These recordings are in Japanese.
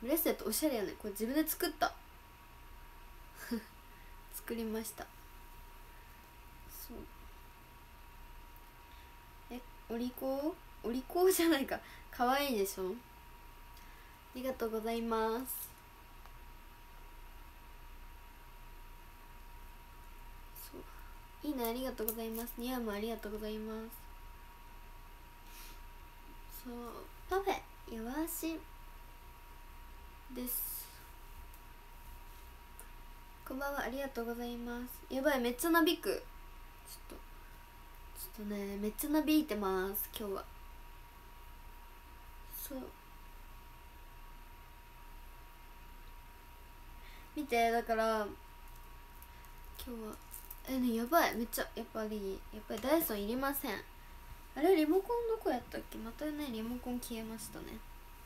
ブレスレットおしゃれやね。これ自分で作った作りました。そう、お利口じゃないか。かわいいでしょ。ありがとうございます。そう、いいね、ありがとうございます。ニアもありがとうございます。そう、パフェよわしです。こんばんは、ありがとうございます。やばい、めっちゃなびく。ちょっとね、めっちゃなびいてます今日は。そう、見て、だから今日はね、やばい、めっちゃやっぱりダイソンいりません。あれ、リモコンどこやったっけ。またね、リモコン消えましたね。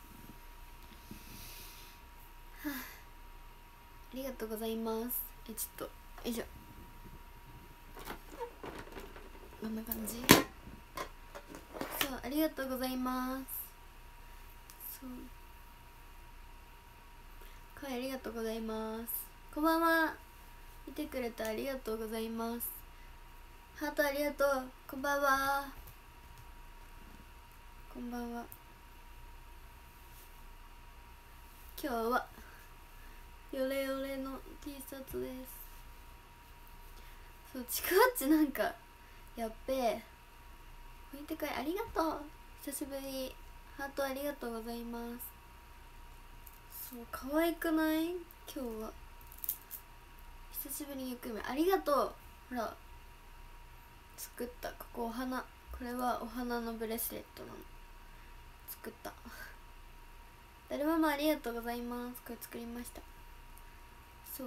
はあ、ありがとうございます。ちょっとよいしょ、こんな感じ。そう、ありがとうございます。そう、声ありがとうございます。こんばんは、見てくれてありがとうございます。ハートありがとう。こんばんは、こんばんは。今日はヨレヨレの T シャツです。そう、ちくわっちなんかやっべえ、置いて帰りありがとう。久しぶり。ハートありがとうございます。そう、可愛くない。今日は久しぶりにゆっくりありがとう。ほら、作った。ここお花、これはお花のブレスレットなの。作った。だるまもありがとうございます。これ作りました。そう、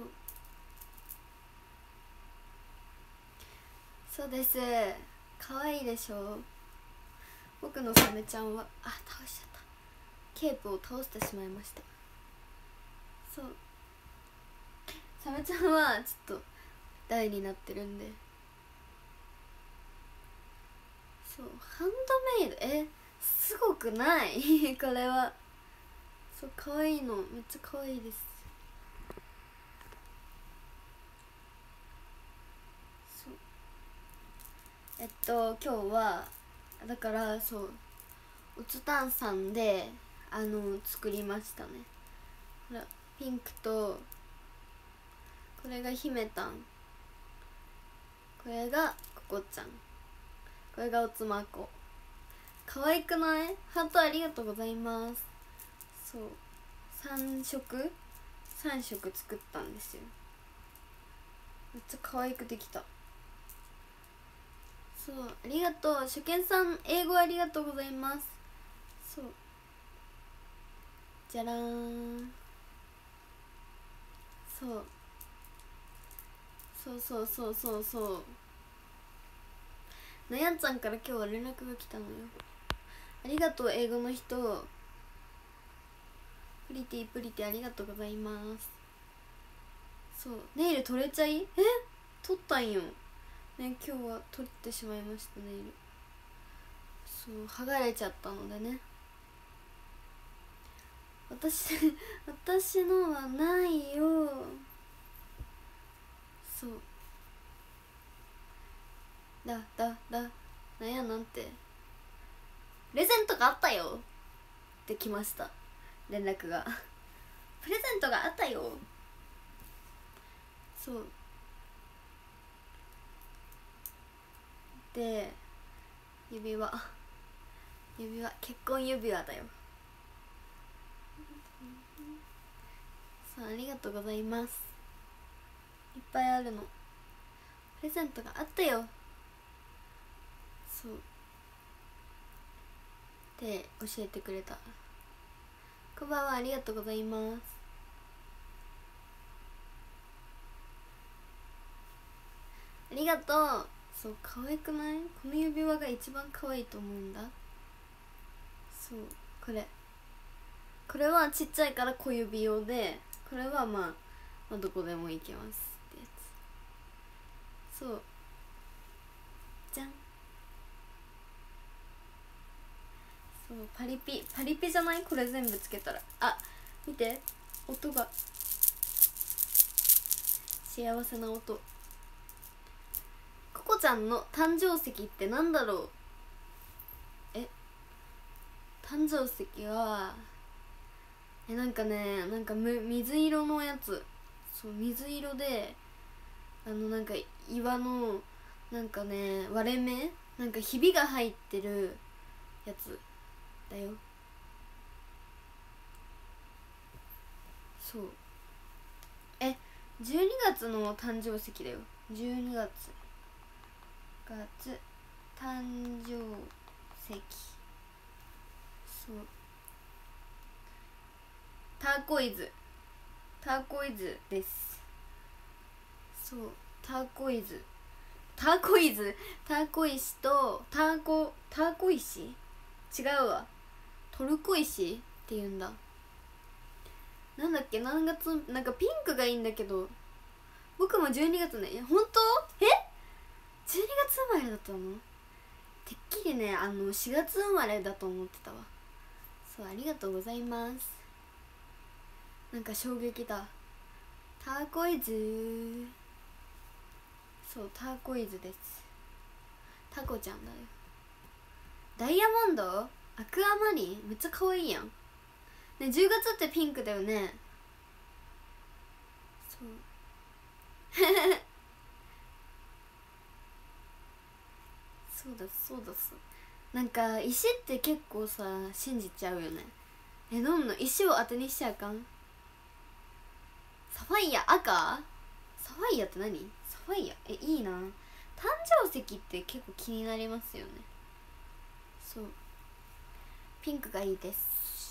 そうです。可愛いでしょ。僕のサメちゃんは倒しちゃった。ケープを倒してしまいました。そう、サメちゃんはちょっと台になってるんで。そう、ハンドメイド、すごくないこれは。そう、可愛いの、めっちゃ可愛いです。そう、今日はだから、そう、おつたんさんで作りましたね。ほら、ピンクと、これが姫たん、これがここちゃん、これがおつまこ。可愛くない。ハートありがとうございます。そう、3色作ったんですよ。めっちゃ可愛くできた。そう、ありがとう。初見さん、英語ありがとうございます。そう、じゃらーん。そうそうなやんちゃんから今日は連絡が来たのよ。ありがとう、英語の人。プリティありがとうございます。そう、ネイル取れちゃい、取ったんよね。今日は取ってしまいました、ネイル。そう、剥がれちゃったのでね。私のはないよ。そう、なんや、なんてプレゼントがあったよって来ました、連絡がプレゼントがあったよ。そうで、指輪、結婚指輪だよ。そう、ありがとうございます。いっぱいあるの。プレゼントがあったよ。そうって教えてくれた。こんばんは、ありがとうございます。ありがとう。そう、可愛くない。この指輪が一番可愛いと思うんだ。そう、これはちっちゃいから小指用で、これはまあどこでもいけますってやつ。そう、じゃん。そう、パリピじゃない。これ全部つけたら、 見て音が幸せな音。ココちゃんの誕生石ってなんだろう。誕生石はなんかね、なんか水色のやつ。そう、水色でなんか岩のなんかね割れ目、なんかひびが入ってるやつだよ。そう、12月の誕生石だよ。12月誕生石。そう、ターコイズです。そう、ターコ石とターコ石違うわ、トルコ石って言うんだ。なんだっけ、何月、なんかピンクがいいんだけど、僕も12月ね。本当？12月生まれだったの？てっきりね4月生まれだと思ってたわ。そう、ありがとうございます。なんか衝撃だ。ターコイズ。そう、ターコイズです。タコちゃんだよ。ダイヤモンド、アクアマリン、めっちゃ可愛いやんね。10月ってピンクだよね。そうそうだなんか石って結構さ信じちゃうよね。どんどん石を当てにしちゃうかん。サファイア赤？サファイアって何？サファイアいいな。誕生石って結構気になりますよね。そう、ピンクがいいです。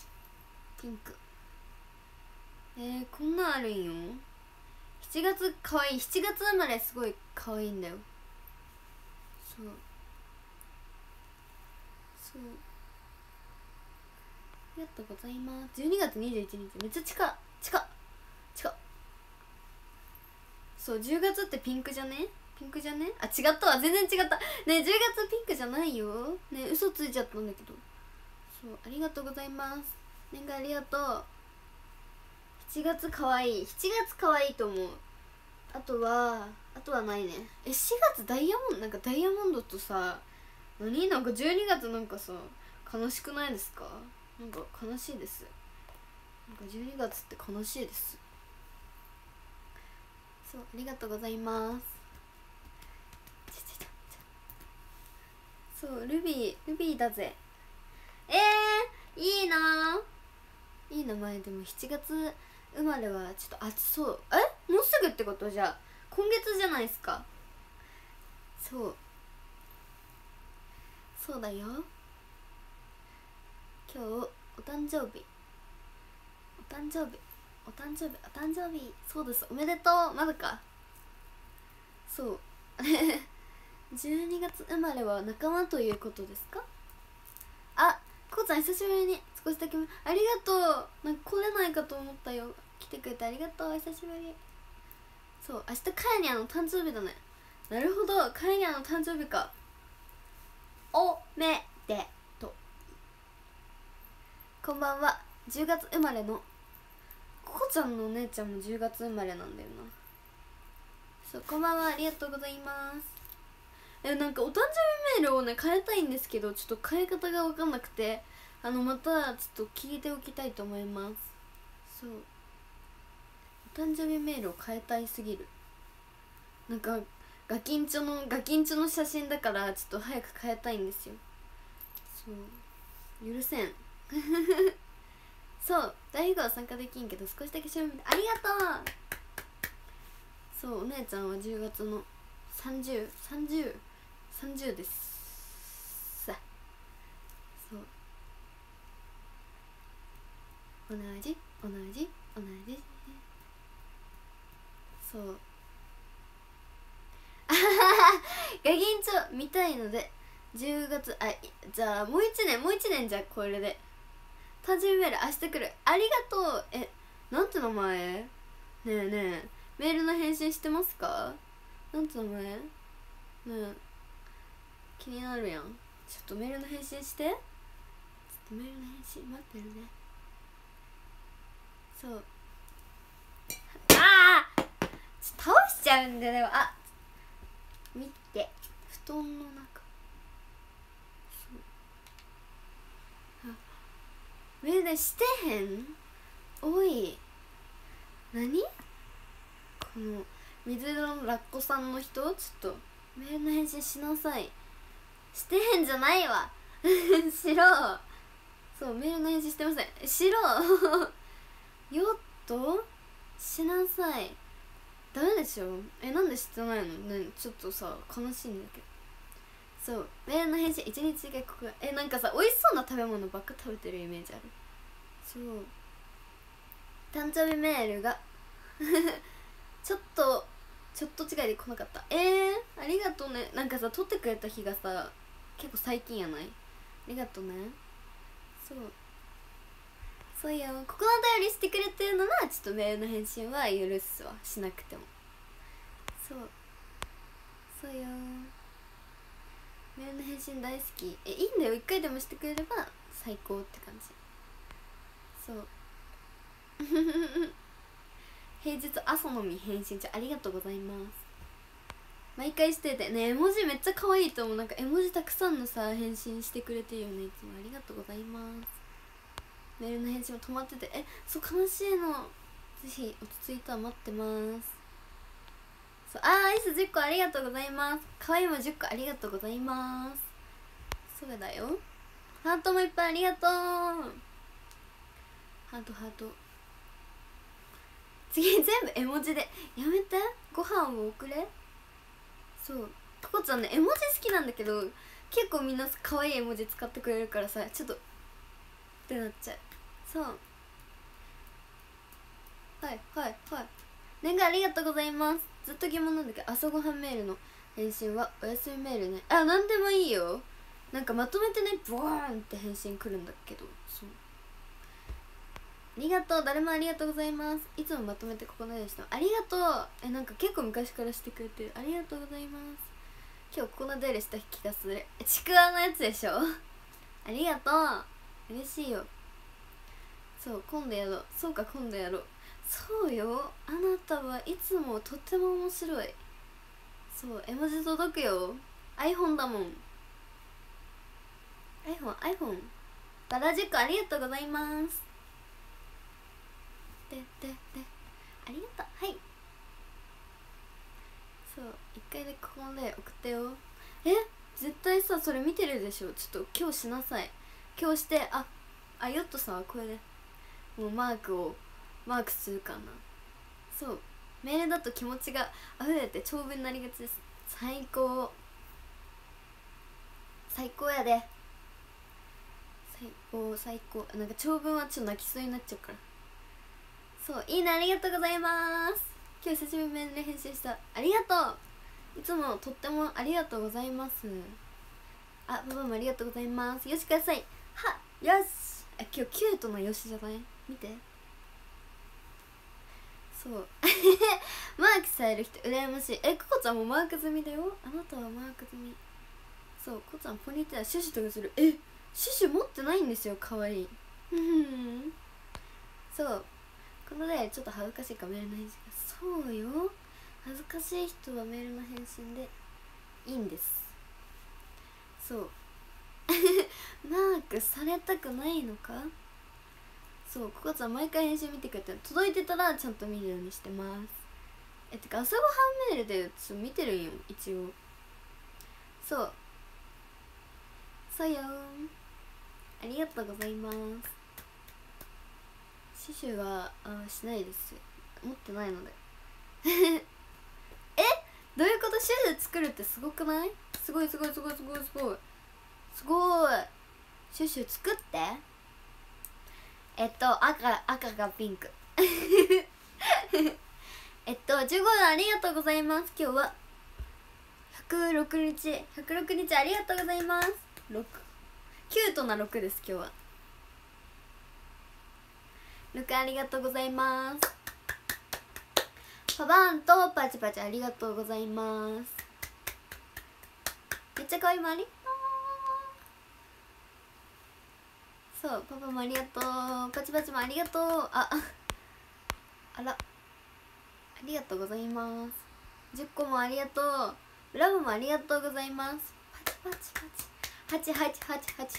ピンク。こんなんあるんよ。7月かわいい。7月生まれすごいかわいいんだよ。そうありがとうございます。12月21日めっちゃ近っ。そう、10月ってピンクじゃね？あ、違ったわ、全然違ったね。10月ピンクじゃないよね。嘘ついちゃったんだけど。そう、ありがとうございます。年賀ありがとう。7月かわいい。7月かわいいと思う。あとはないね。4月ダイヤモンド、なんかダイヤモンドとさ、何なんか12月なんかさ悲しくないですか？なんか悲しいです。なんか12月って悲しいです。そう、ありがとうございます。そう、ルビーだぜ。いいな。いい名前。でも7月生まれはちょっと暑そう。もうすぐってこと？じゃあ今月じゃないですか。そうだよ。今日お誕生日。そうです、おめでとう。まだか。そう12月生まれは仲間ということですか？こうちゃん久しぶりに少しだけありがとう。なんか来れないかと思ったよ。来てくれてありがとう。久しぶり。そう、明日カヤニャの誕生日だね。なるほど、カヤニャの誕生日か。おめでとう。こんばんは。10月生まれのココちゃんのお姉ちゃんも10月生まれなんだよな。そう、こんばんは、ありがとうございます。なんかお誕生日メールをね変えたいんですけど、ちょっと変え方が分かんなくて、またちょっと聞いておきたいと思います。そう、お誕生日メールを変えたいすぎる。なんかガキンチョの写真だからちょっと早く変えたいんですよ。そう許せんそう、大富豪は参加できんけど少しだけ調べてありがとう。そう、お姉ちゃんは10月の30ですさ。そう、同じそうガキンチョ見たいので10月じゃあもう一年じゃあこれで誕生日メール明日来る。ありがとう。なんて名前？ねえメールの返信してますか？なんて名前？ねえ気になるやん。ちょっとメールの返信して。ちょっとメールの返信待ってるね。 そうああ倒しちゃうんだよ。あ見て布団の中メールしてへん。おい何この水色のラッコさんの人、ちょっとメールの返信しなさい。してへんじゃないわしろ。そうメールの返信してません。しろよっとしなさい。ダメでしょ。なんで知ってないのね。ちょっとさ悲しいんだけど。そうメールの返信1日がここなんかさ美味しそうな食べ物ばっか食べてるイメージある。そう誕生日メールがちょっと違いで来なかった。ありがとうね。なんかさ撮ってくれた日がさ結構最近やない。ありがとうね。そうよ。ここのお便りしてくれてるのはちょっとメールの返信は許すわ、しなくても。そうよ。メールの返信大好き。いいんだよ、1回でもしてくれれば最高って感じ。そう平日朝のみ返信中ありがとうございます。毎回しててね。絵文字めっちゃ可愛いと思う。なんか絵文字たくさんのさ返信してくれてるよね。いつもありがとうございます。メールの返信も止まっててそう悲しいの。ぜひ落ち着いたら待ってます。そうアイス10個ありがとうございます。可愛いも10個ありがとうございます。そうだよ。ハートもいっぱいありがとう。ハート次全部絵文字でやめて。ご飯を送れ。そうココちゃんね絵文字好きなんだけど結構みんな可愛い絵文字使ってくれるからさちょっとってなっちゃう。そう年賀ありがとうございます。ずっと疑問なんだけど朝ごはんメールの返信はおやすみメールね。なんでもいいよ。なんかまとめてねボーンって返信来るんだけど。そうありがとう。誰もありがとうございます。いつもまとめてここのようにした。ありがとう。なんか結構昔からしてくれてる。ありがとうございます。今日ここの出入りした気がする。ちくわのやつでしょありがとう。嬉しいよ。そう今度やろう。そうか今度やろう。そうよ。あなたはいつもとっても面白い。そう絵文字届くよ。 iPhone だもん。 iPhone バラ10個ありがとうございます。ありがとう。はいそう一回でここで送ってよ。絶対さそれ見てるでしょ。ちょっと今日しなさい。今日してヨットさんはこれでもうマークするかな。そうメールだと気持ちが溢れて長文になりがちです。最高やで。最高なんか長文はちょっと泣きそうになっちゃうから。そういいね。ありがとうございます。今日久しぶりにメールで返信した。ありがとう。いつもとってもありがとうございます。パパもありがとうございます。よしください。よし今日キュートなよしじゃない。見てそうマークされる人羨ましい。ココちゃんもマーク済みだよ。あなたはマーク済み。そうココちゃんポニーテールシュシュとかする。シュシュ持ってないんですよ。かわいいそうこのでちょっと恥ずかしいかメールの返信が。そうよ恥ずかしい人はメールの返信でいいんです。そうマークされたくないのか。そうココちゃん毎回返信見てくれて届いてたらちゃんと見るようにしてます。てか朝ごはんメールでちょっと見てるんよ一応。そうよありがとうございます。シュシュはしないです。持ってないのでどういうこと。シュシュ作るってすごくない。すごいシュシュ作って赤がピンク15分ありがとうございます。今日は106日ありがとうございます。キュートな6です。今日は6ありがとうございます。パバンとパチパチありがとうございます。めっちゃ可愛いもありがとう。そうパパもありがとう。パチパチもありがとう。 あら、ありがとうございます。10個もありがとう。ラブもありがとうございます。パチパチパチ8888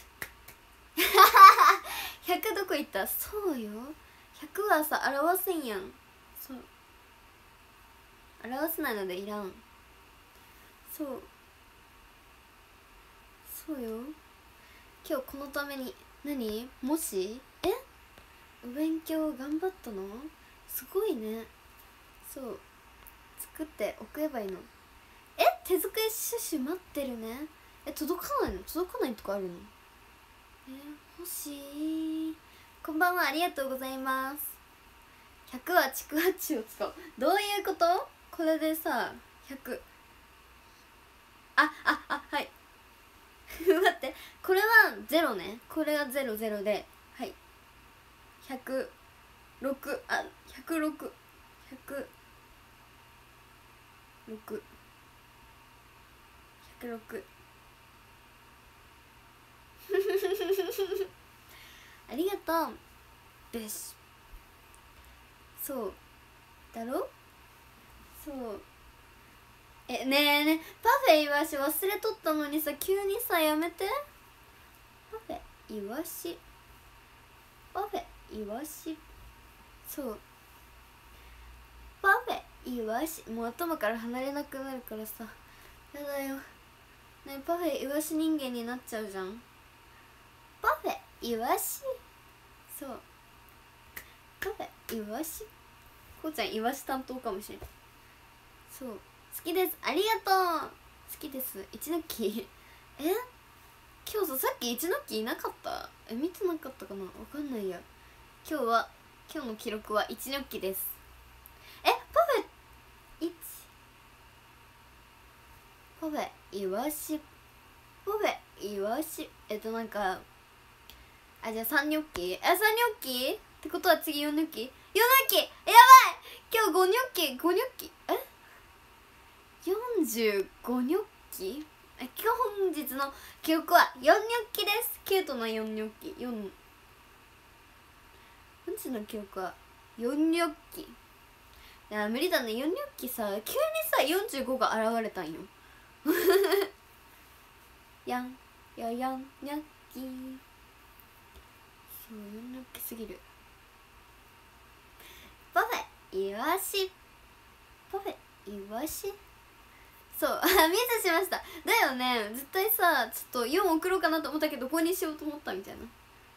100どこ行った？そうよ、100はさ表せんやん。そう、表せないのでいらん。そうそうよ。今日このために何もしお勉強頑張ったのすごいね。そう作っておけばいいの。手作りシュシュ待ってるね。届かないの？届かないとかあるの？欲しい。こんばんは、ありがとうございます。100はちくわっちを使う。どういうこと？これでさ100、はい待って、これは0ね。これが00で、はい、106、106、106、106ありがとうです。そうだろ。そうねえねえ、パフェイワシ忘れとったのにさ、急にさやめて。パフェイワシ、パフェイワシ、そうパフェイワシ、もう頭から離れなくなるからさ、やだよね。パフェイワシ人間になっちゃうじゃん。パフェイワシ、そうパフェイワシ。こうちゃんイワシ担当かもしれない。そう好きです、ありがとう。好きです。一ノッキ今日さっき一ノッキいなかった？見てなかったかな、わかんないや。今日の記録は一ノッキです。パフェ1、パフェイワシ、パフェイワシ、なんかじゃあ3ニョッキ、3ニョッキってことは次4ニョッキ、4ニョッキ、やばい。今日5ニョッキ、5ニョッキ45ニョッキ。今日本日の記録は4ニョッキです。キュートな4ニョッキ。本日の記録は4ニョッキ。いや無理だね、4ニョッキさ、急にさ45が現れたんよやんややんニョッキ。そう4ニョッキすぎる。パフェイワシ、パフェイワシ、そうミスしました。だよね、絶対さちょっと4送ろうかなと思ったけど5にしようと思ったみたいな。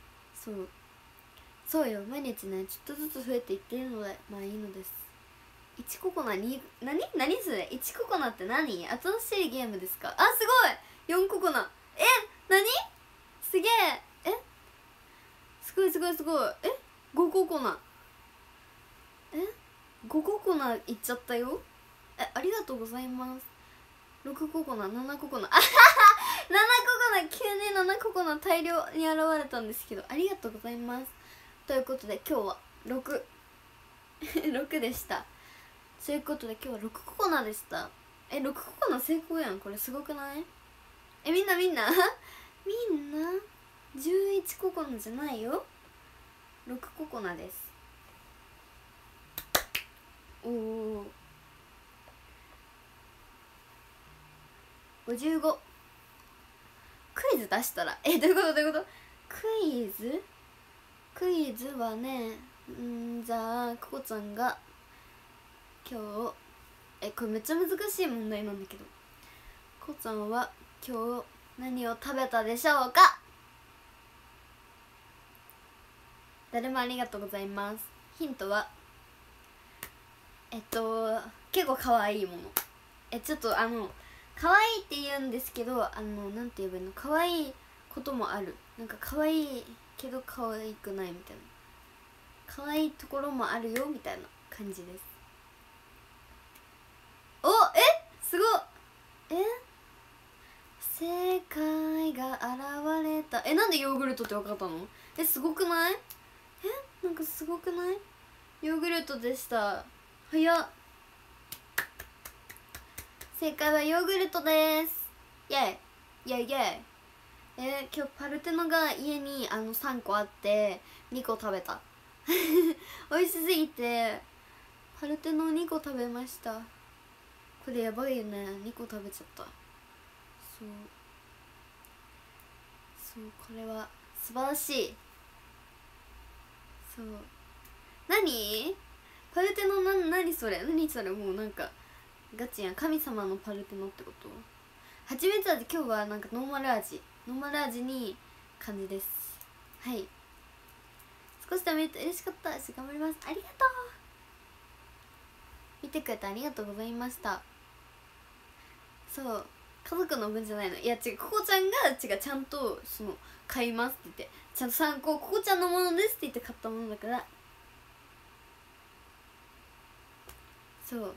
そうよ、毎日ねちょっとずつ増えていってるのでまあいいのです。1ココナに何それ、1ココナって何？新しいゲームですか？あ、すごい、4ココナ、何すげえ、すごいすごいすごい。5ココナ、5ココナいっちゃったよ。ありがとうございます。6ココナ、7ココナ、7ココナ、急に7ココナ大量に現れたんですけど、ありがとうございます。ということで今日は6 6でした。そういうことで今日は6ココナでした。6ココナ成功やん。これすごくない？みんなみんな11ココナじゃないよ、6ココナです。おお、55。クイズ出したらどういうことクイズはね、じゃあココちゃんが今日これめっちゃ難しい問題なんだけど、ココちゃんは今日何を食べたでしょうか？誰もありがとうございます。ヒントは結構可愛いもの。ちょっと可愛いって言うんですけど、なんて言えばいいの、可愛いこともある。なんか可愛いけど可愛くないみたいな、可愛いところもあるよみたいな感じです。すごい。世界が現れた。なんでヨーグルトって分かったの？すごくない？なんかすごくない？ヨーグルトでした。早っ。正解はヨーグルトです。イェイイェイイェイ。今日パルテノが家に3個あって2個食べた美味しすぎてパルテノ2個食べました。これやばいよね、2個食べちゃった。そうこれは素晴らしい。そう何パルテノ何それもうなんかガチやん。神様のパルテノってこと？蜂蜜味。今日はなんかノーマル味に感じです。はい、少しでも見れて嬉しかったし、頑張ります。ありがとう。見てくれてありがとうございました。そう家族の分じゃないの。いや違う、ここちゃんがちゃんとその買いますって言って、ちゃんと参考、ここちゃんのものですって言って買ったものだから。そう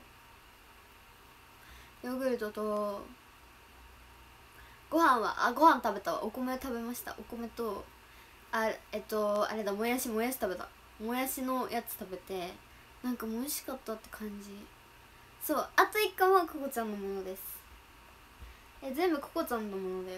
ヨーグルトとご飯食べたわ。お米食べました。お米とあれだ、もやし食べた。もやしのやつ食べて、なんか美味しかったって感じ。そう、あと1個はココちゃんのものです。全部ココちゃんのものだよ。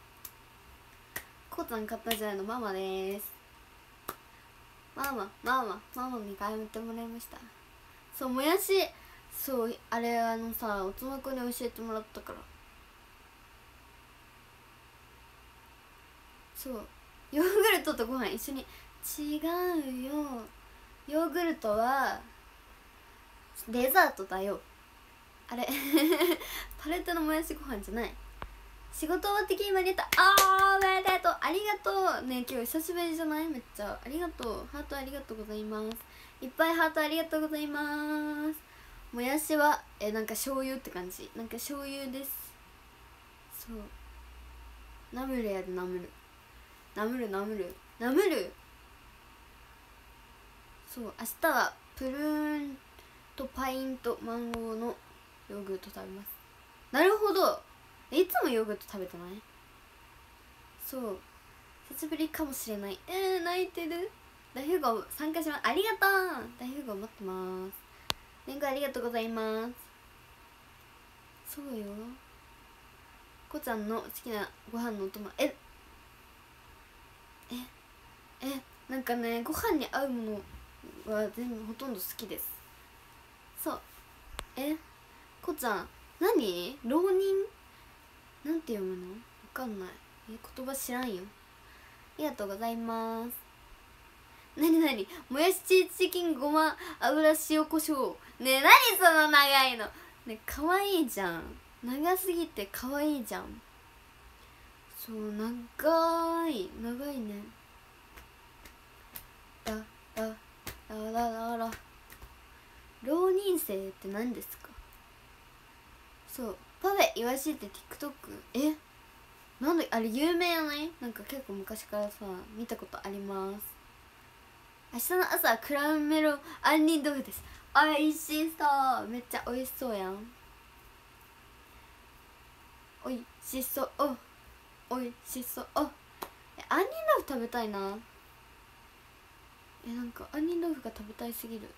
ココちゃん買ったじゃないのママです。ママに買ってもらいました。そうもやし、そうあれさ、おつまくんに教えてもらったから。そうヨーグルトとご飯一緒に。違うよ、ヨーグルトはデザートだよ。あれパレットのもやしご飯じゃない。仕事終わってきまりた。おめでとう、ありがとうね。今日久しぶりじゃない？めっちゃありがとう。ハートありがとうございます。いっぱいハートありがとうございます。もやしはなんか醤油って感じ。なんか醤油です。そうナムルやで、ナムル。そう明日はプルーンとパインとマンゴーのヨーグルト食べます。なるほど、いつもヨーグルト食べてない？そう久しぶりかもしれない。泣いてる。大富豪参加します。ありがとう。大富豪待ってます。連呼ありがとうございます。そうよ、こちゃんの好きなご飯のお供。なんかね、ご飯に合うものは全部ほとんど好きです。そうこちゃん何浪人なんて読むのわかんない。言葉知らんよ。ありがとうございます。もやしチーズチキンごま油塩コショウ。ねえ何その長いの。ねえかわいいじゃん。長すぎてかわいいじゃん。そう長いね。浪人生って何ですか？そうパフェイワシって TikTok なんであれ有名やない？なんか結構昔からさ見たことあります。明日の朝はクラウンメロン杏仁豆腐です。おいしそう、めっちゃおいしそうやん。おいしそう杏仁豆腐食べたいな。なんか杏仁豆腐が食べたいすぎる。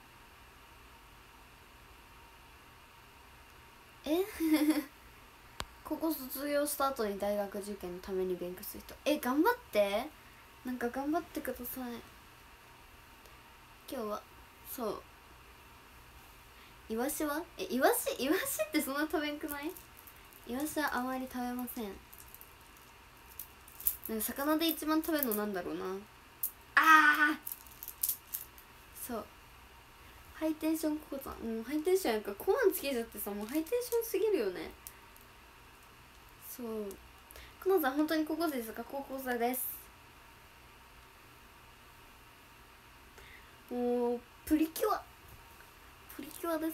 ここ卒業した後に大学受験のために勉強する人、頑張って。なんか頑張ってください。今日はそうイワシはイワシってそんな食べんくない？イワシはあまり食べません。なんか魚で一番食べるのなんだろうな。そうハイテンションココさん、ハイテンションやんか。コマンつけちゃってさ、もうハイテンションすぎるよね。そうコナさん本当に高校生ですか？高校生です。もうプリキュアです。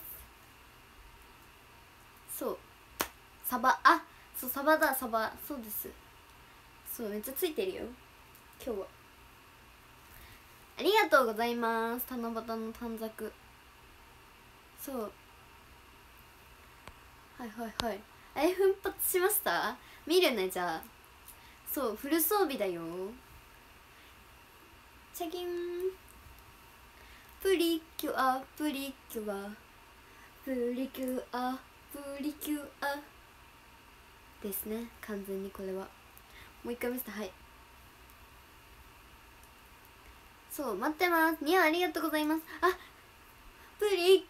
そうサバそうサバだ、サバ。そうです。そうめっちゃついてるよ今日は。ありがとうございます。七夕の短冊。そうはい奮発しました。見るねじゃあ。そうフル装備だよ。チャギンプリキュアですね。完全にこれはもう一回見せて。はいそう待ってます。ニアありがとうございます。プリ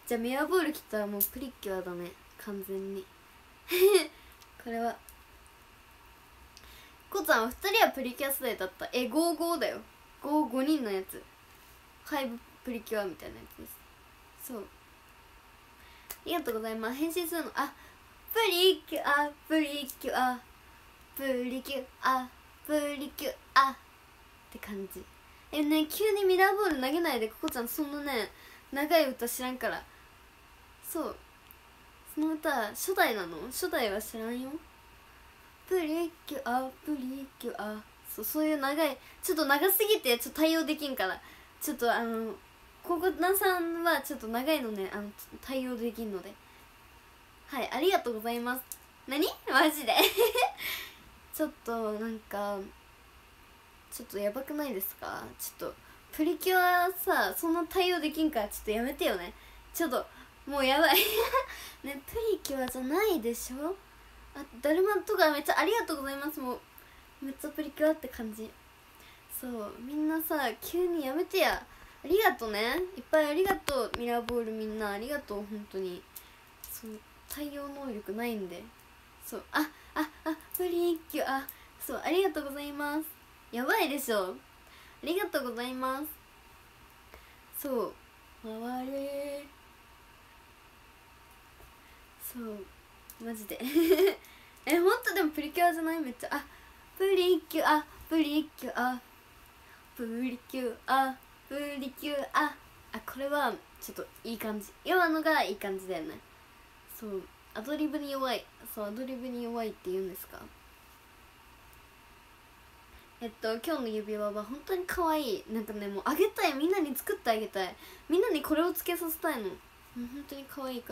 じゃあミラーボール来たらもうプリキュアだね完全にこれはこちゃんは2人はプリキュア世代だった。55だよ。5人のやつ5プリキュアみたいなやつです。そう、ありがとうございます。返信するのプリキュアプリキュアプリキュアプリキュアって感じ。ね、急にミラーボール投げないで。ここちゃんそんなね長い歌知らんから。そう、その歌初代なの？初代は知らんよ。プリキュアプリキュア、そういう長い、ちょっと長すぎてちょっと対応できんから、ちょっとここなさんはちょっと長いのね対応できんので、はい、ありがとうございます。何マジでちょっとなんかちょっとやばくないですか？ちょっとプリキュアさそんな対応できんからちょっとやめてよね。ちょっともうやばいね、プリキュアじゃないでしょ。だるまとかめっちゃありがとうございます。もうめっちゃプリキュアって感じ。そう、みんなさ急にやめてや。ありがとうね、いっぱいありがとう。ミラーボールみんなありがとう本当に。そう、対応能力ないんで。そう、プリキュア、そう、ありがとうございます。やばいでしょ。ありがとうございます。そう、回れ。そうマジでほんとでもプリキュアじゃない？めっちゃプリキュアプリキュアプリキュアプリキュア、これはちょっといい感じ。今のがいい感じだよね。そう、アドリブに弱い。そう、アドリブに弱いって言うんですか。今日の指輪は本当に可愛い。なんかね、もうあげたい。みんなに作ってあげたい。みんなにこれをつけさせたいの。もう本当に可愛いから。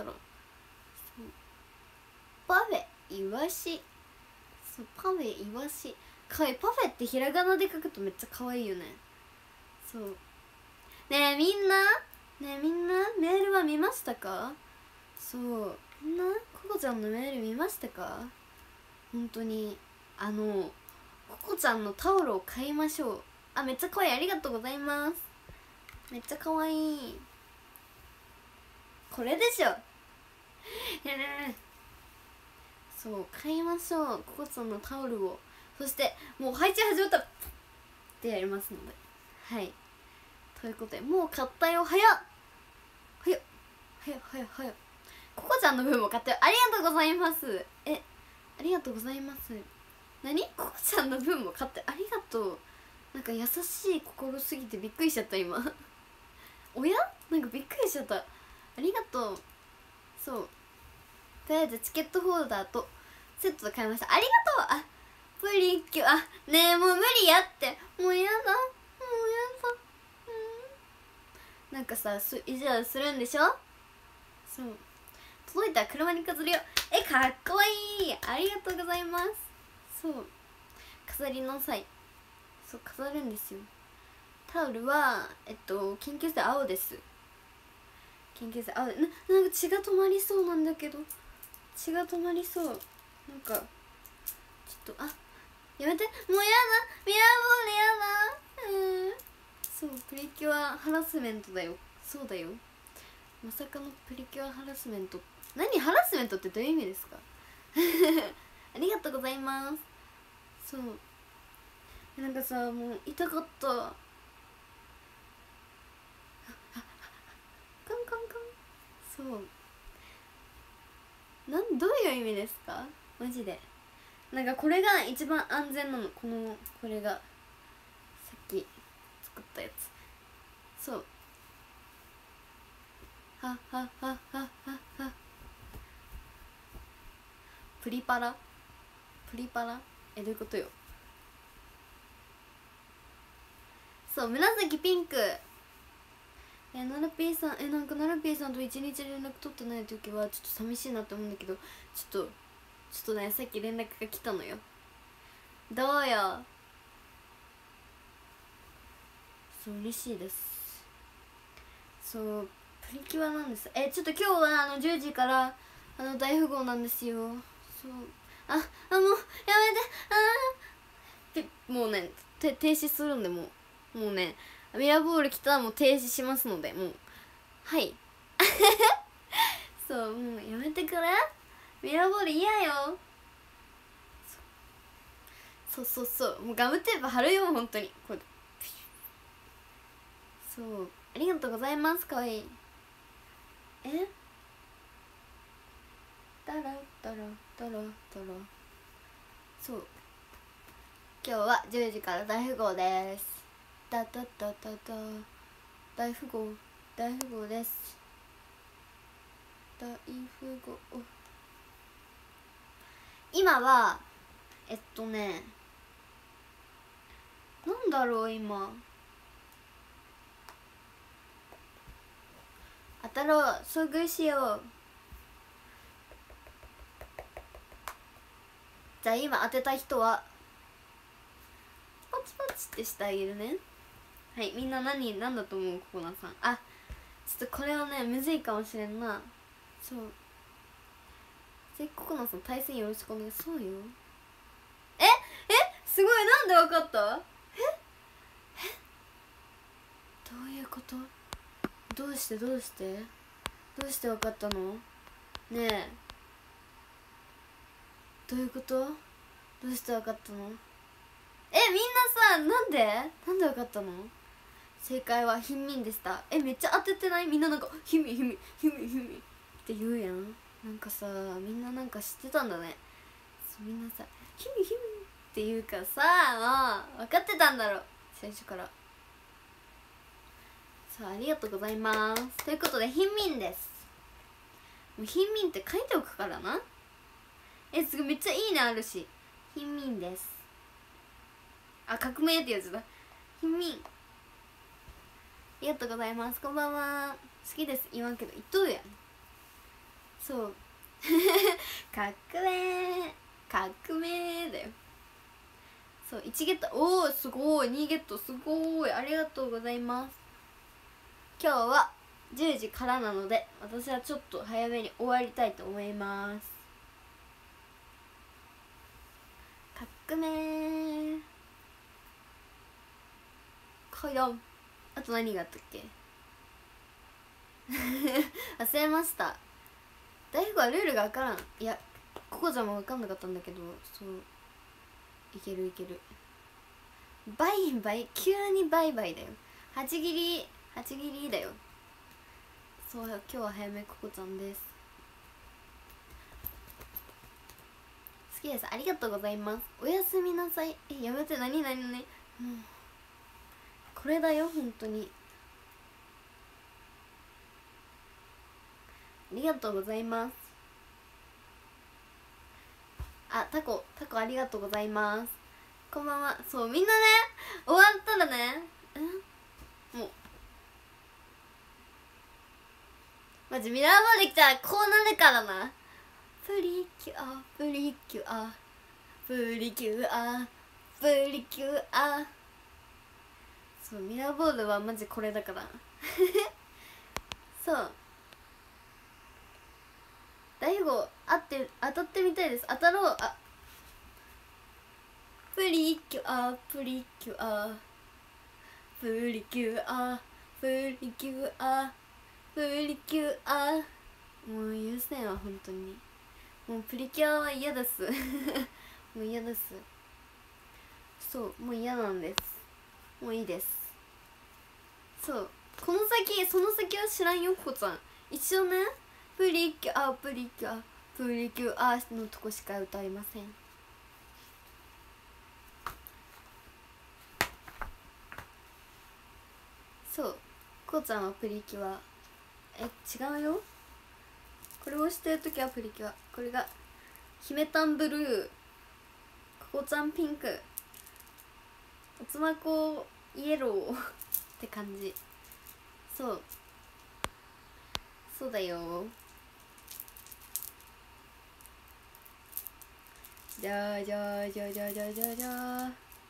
パフェイワシ、そう、パフェイワシかわいい。パフェってひらがなで書くとめっちゃ可愛いよね。そうねえみんなメールは見ましたか？そう、みんなココちゃんのメール見ましたか？本当にココちゃんのタオルを買いましょう。めっちゃ可愛い。ありがとうございます。めっちゃ可愛い。これでしょそう買いましょう、ココちゃんのタオルを。そしてもう配置始まったらってやりますので、はい、ということでもう買ったよ。早っココちゃんの分も買ったよ。ありがとうございます。ありがとうございます。何？ココちゃんの分も買ってありがとう。なんか優しい心すぎてびっくりしちゃった今おや？なんかびっくりしちゃった。ありがとう。そう、とりあえずチケットホルダーとセットで買いました。ありがとう。プリキュアねえもう無理やって。もうやだなんかさ意地悪するんでしょ。そう、届いたら車に飾るよ。かっこいい。ありがとうございます。そう、飾りなさい。そう、飾るんですよ。タオルは研究生青です。研究生青でなんか血が止まりそうなんだけど。血が止まりそう。なんかちょっとやめて、もうやだ、ミラーボールやだ。そう、プリキュアハラスメントだよ。そうだよ、まさかのプリキュアハラスメント。何ハラスメントってどういう意味ですかありがとうございます。そうなんかさもう痛かった。カンカンカン。そうどういう意味ですかマジで。なんかこれが一番安全なの。これがさっき作ったやつ。そう、はプリパラどういうことよ。そう、紫ピンク。ナルピーさんなんかナルピーさんと一日連絡取ってない時はちょっと寂しいなって思うんだけど、ちょっとね、さっき連絡が来たのよ。どうよ。そう嬉しいです。そう、プリキュアなんです。ちょっと今日は10時から大富豪なんですよ。そう、もうやめて。もうね停止するんで、もうねミラーボール来たらもう停止しますので、もうはいそう、もうやめてくれ。ミラーボール嫌よ。そうそうそう、もうガムテープ貼るよ本当に。これそう、ありがとうございます。かわいい。ダラダラダラダラ。そう、今日は10時から大富豪です。ダダダダダ、大富豪です。大富豪。今はなんだろう、今当たろう、遭遇しよう。じゃあ今当てた人はパチパチってしてあげるね。はい、みんな何だと思う？ココナさん。あ、ちょっとこれはねむずいかもしれんな。そう、ココナさん対戦よろしくお願い。そうよ。すごい、なんでわかった？どういうこと？どうしてわかったの？ねえ、どういうこと？どうしてわかったの？みんなさ、なんでわかったの？正解は貧民でした。めっちゃ当ててない？みんななんかひみって言うやん。なんかさ、みんななんか知ってたんだね。そう、みんなさひみって言うからさ、もう分かってたんだろ、最初から。さあ、ありがとうございます。ということで貧民です。もう貧民って書いておくからな。すごい、めっちゃいいねあるし。貧民です。あ、革命ってやつだ。貧民、ありがとうございます。こんばんは。好きです言わんけど言っとるやん。そう革命だよ。そう、1ゲット、おおすごい。2ゲット、すごい、ありがとうございます。今日は10時からなので、私はちょっと早めに終わりたいと思います。革命かやん。あと何があったっけ忘れました。大富豪はルールが分からん。いや、ココちゃんも分かんなかったんだけど、そう、いける。バイ急にバイだよ。8切りだよ。そう、今日は早めココちゃんです。好きです、ありがとうございます。おやすみなさい。やめて、何これだよ本当に。ありがとうございます。あ、タコありがとうございます。こんばんは。そう、みんなね、終わったらね、もうマジミラーボール来たらこうなるからな。プリキュア。そう、ミラーボールはマジこれだからそう、大富豪当たってみたいです。当たろう。あ、プリキュアもう許せんわ本当に。もうプリキュアは嫌ですもう嫌です。そう、もう嫌なんです。もういいです。そう、その先は知らんよココちゃん。一応ね、プリキュアのとこしか歌いません。そう、こうちゃんはプリキュア。違うよ。これをしてるときはプリキュア。これが姫たんブルー、ここちゃんピンク、おつまこイエローって感じ。そうだよ。じゃー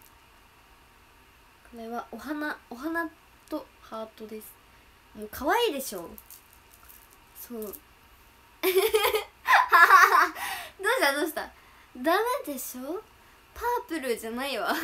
これはお花とハートです。もう可愛いでしょ。そうどうしたダメでしょ。パープルじゃないわ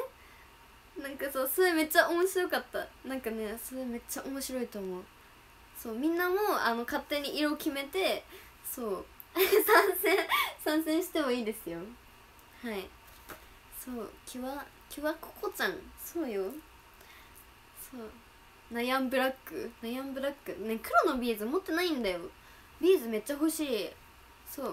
なんかそう、それめっちゃ面白かった。なんかね、それめっちゃ面白いと思う。 そうみんなも勝手に色決めてそう参戦してもいいですよ。はい。そうキュアココちゃん、そうよ。そうナヤンブラックね、黒のビーズ持ってないんだよ。ビーズめっちゃ欲しい。そう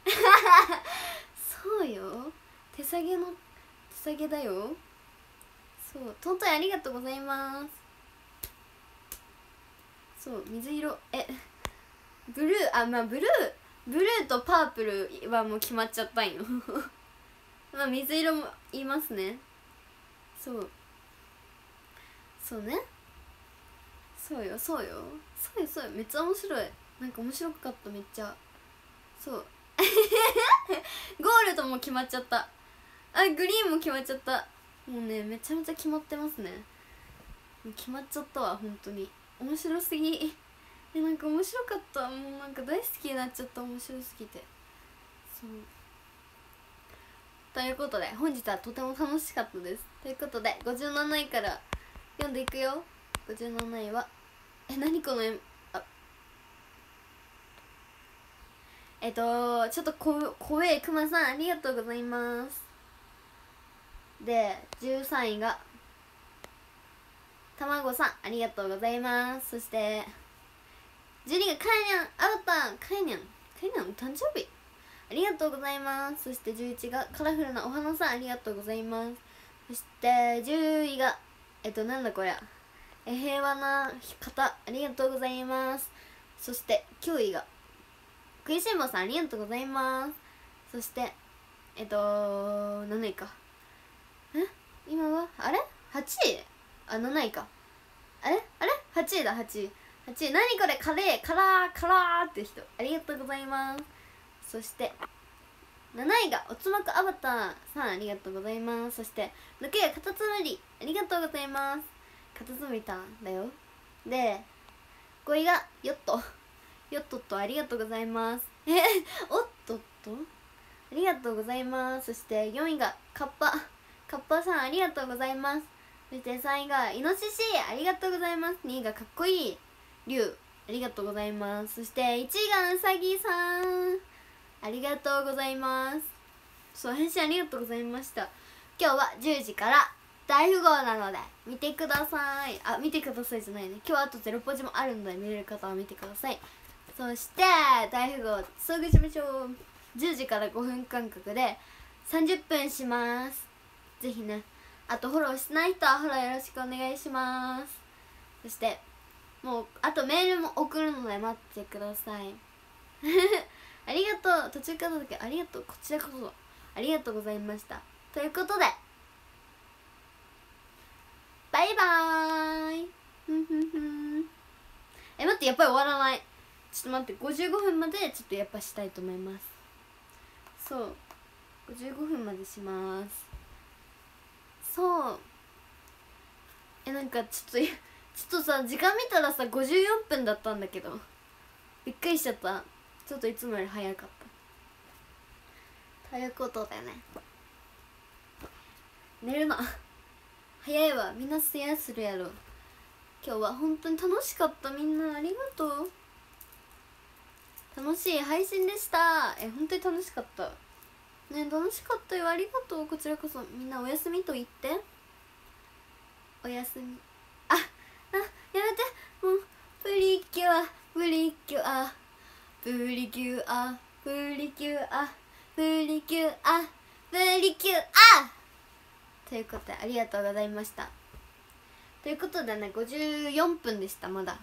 そうよ、手提げだよ。そうトントンありがとうございます。そう水色ブルーまあブルーとパープルはもう決まっちゃったんよまあ水色も言いますね。そうね、そうよめっちゃ面白い。なんか面白かった、めっちゃ。そうゴールドも決まっちゃった。グリーンも決まっちゃった。もうねめちゃめちゃ決まってますね。決まっちゃったわ、本当に面白すぎなんか面白かった。もうなんか大好きになっちゃった、面白すぎて。そうということで本日はとても楽しかったです。ということで57位から読んでいくよ。57位は何このちょっと怖えくまさんありがとうございます。で13位がたまごさんありがとうございます。そして12位がかえにゃんアウタンかえにゃんお誕生日ありがとうございます。そして11位がカラフルなお花さんありがとうございます。そして10位がなんだこりゃ平和な方ありがとうございます。そして9位が食いしん坊さんありがとうございます。そして7位か今はあれ8位7位か8位だ8位何これカレーカラーって人ありがとうございます。そして7位がおつまくアバターさんありがとうございます。そして抜けカタツムリありがとうございます。カタツムリさんだよ。で5位がヨットとありがとうございます。おっとっとありがとうございます。そして4位がカッパさんありがとうございます。そして3位がイノシシありがとうございます。2位がかっこいいリュウありがとうございます。そして1位がうさぎさんありがとうございます。そう返信ありがとうございました。今日は10時から大富豪なので見てください。見てくださいじゃないね、今日あと0ポジもあるので見れる方は見てください。そして大富豪遭遇しましょう。10時から5分間隔で30分します。ぜひね、あとフォローしてない人はフォローよろしくお願いします。そしてもうあとメールも送るので待ってくださいありがとう、途中からだけありがとう、こちらこそありがとうございました。ということでバイバーイ待って、やっぱり終わらない。ちょっと待って、55分までちょっとやっぱしたいと思います。そう55分までします。そうなんかちょっとさ時間見たらさ54分だったんだけどびっくりしちゃった。ちょっといつもより早かった。ということでね、寝るな早いわ、みんなすやするやろ。今日は本当に楽しかった。みんなありがとう。楽しい配信でした。本当に楽しかったね。楽しかったよ、ありがとう。こちらこそ。みんなおやすみと言って。おやすみ。やめてもう。プリキュアということでありがとうございました。ということでね、54分でした。まだ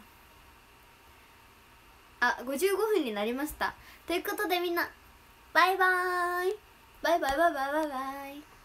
55分になりました。ということでみんなバイバーイ。バイバイ。